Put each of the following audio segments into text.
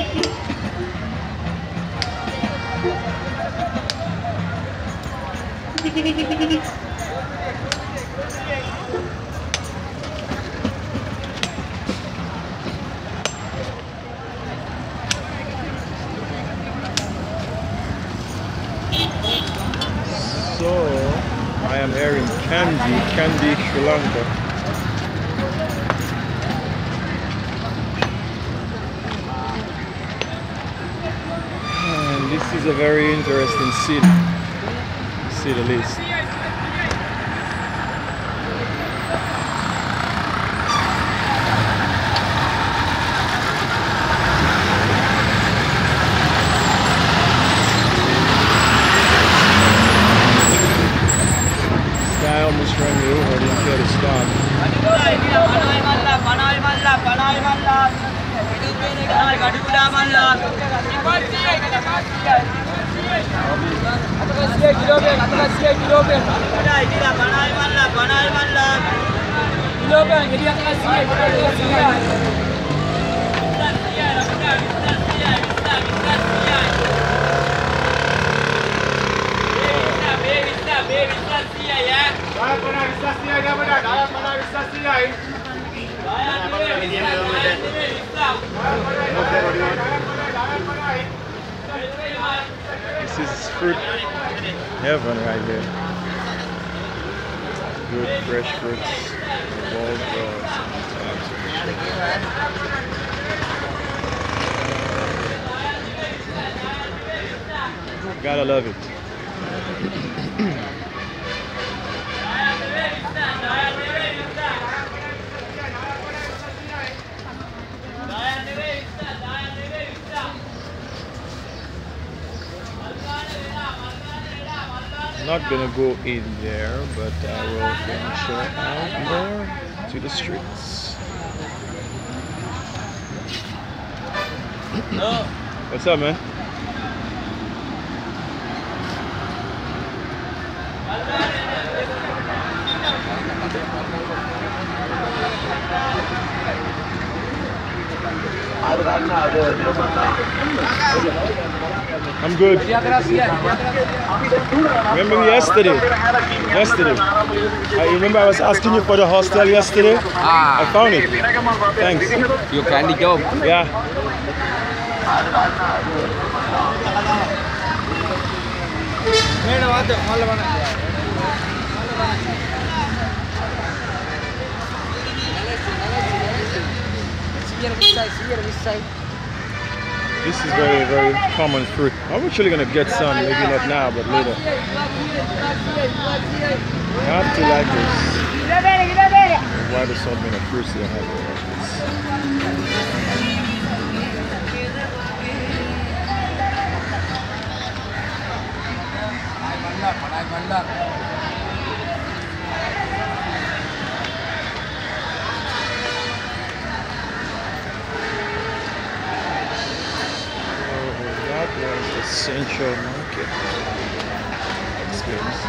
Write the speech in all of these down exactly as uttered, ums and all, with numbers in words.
So I am here in Kandy, Kandy, Sri Lanka. And this is a very interesting city, to say the least. Sky almost ran me over, I didn't care to stop. This is fruit heaven right here. Good fresh fruits of all sorts and types. Gotta love it. Not gonna go in there, but I will venture out more to the streets. What's up, man? I'm good. Remember me yesterday? Yesterday. I remember I was asking you for the hostel yesterday. Ah. I found it. Thanks. Your candy job. Yeah. This is very, very common fruit. I'm actually gonna get some, maybe not now, but later. I have to like this. Why the so many fruits they have like Central Market experience.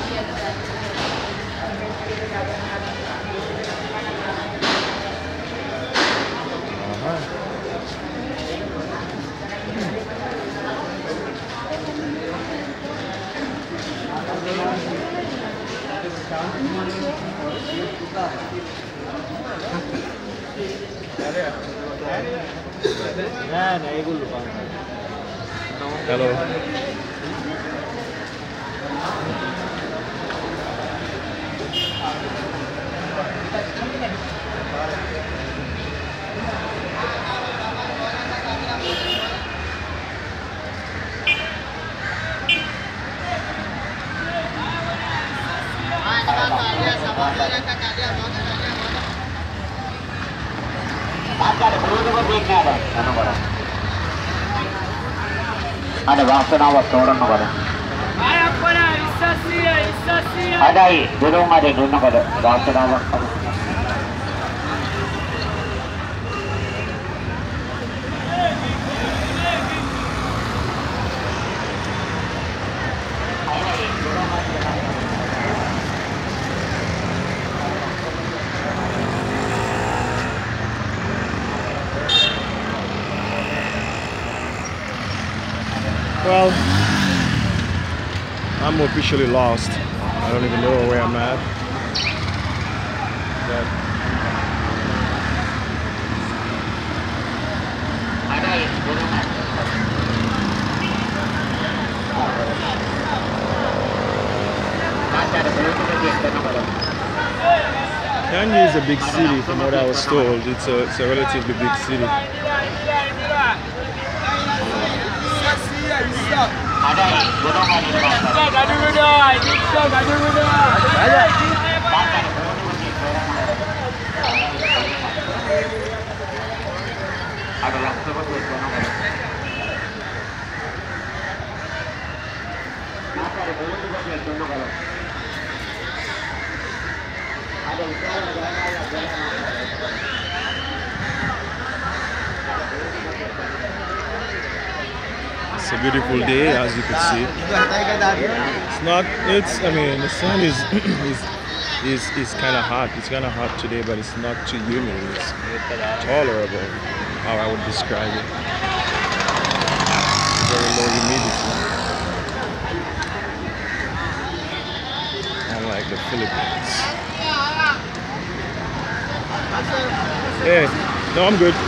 Uh-huh. Hello. ada වාසනාවක් තෝරන්න බල. ආය අප්පලා විශ්වාසිය විශ්වාසිය. අදයි දරුවන් අද දුන්න බල වාසනාවක්. Well, I'm officially lost. I don't even know where I'm at. But Kandy is a big city from what I was told. It's a, it's a relatively big city. It's a beautiful day, as you can see. It's not. It's. I mean, the sun is is is is kind of hot. It's kind of hot today, but it's not too humid. It's tolerable. How I would describe it. Very low humidity. Unlike the Philippines. Yeah. No, I'm good.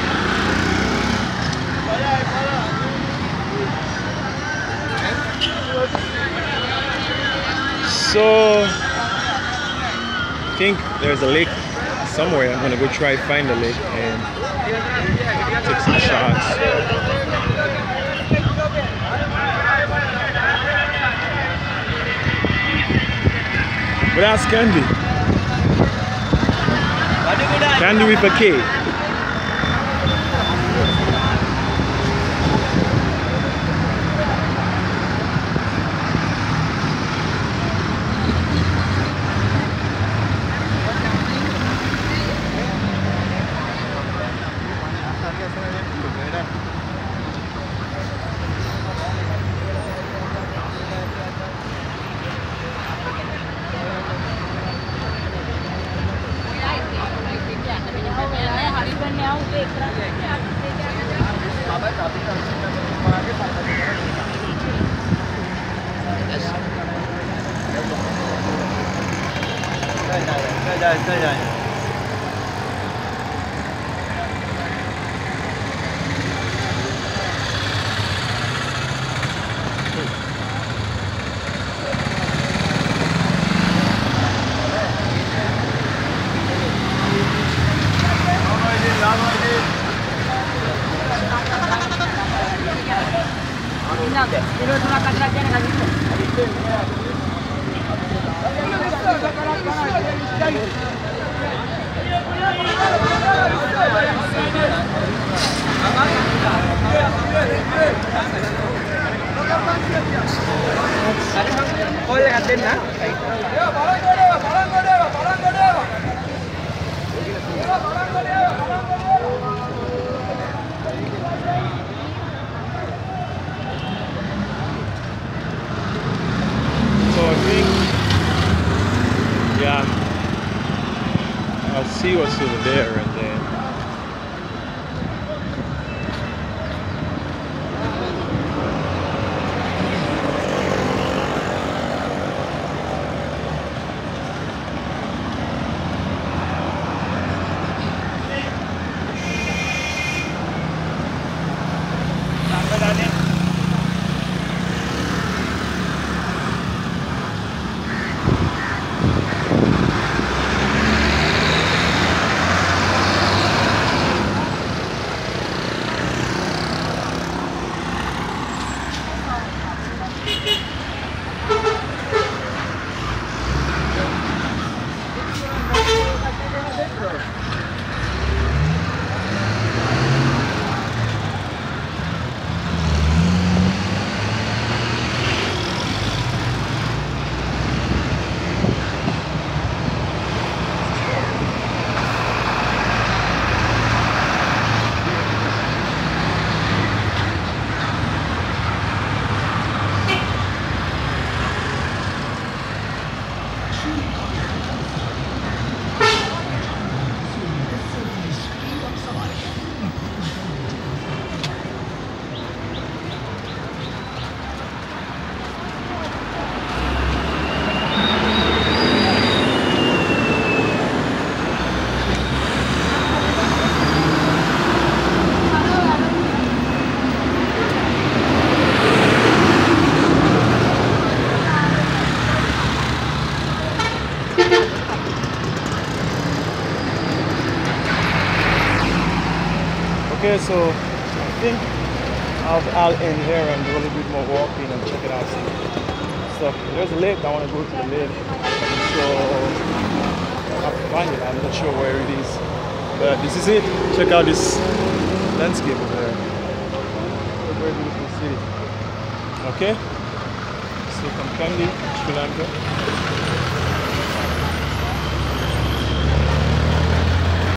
So I think there's a lake somewhere. I'm gonna go try find the lake and take some shots. But that's Kandy. Kandy with a K. I'll see what's over there and then Okay, so I think I'll, I'll end here and do a little bit more walking and check it out. So there's a lake. I want to go to the lake. So I have to find it. I'm not sure where it is, but this is it. Check out this landscape over there. A very beautiful city. Okay. So from Kandy, Sri Lanka.